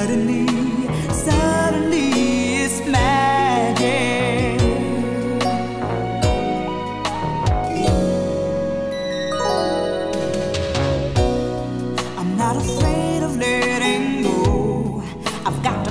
suddenly it's magic. I'm not afraid of letting go. I've got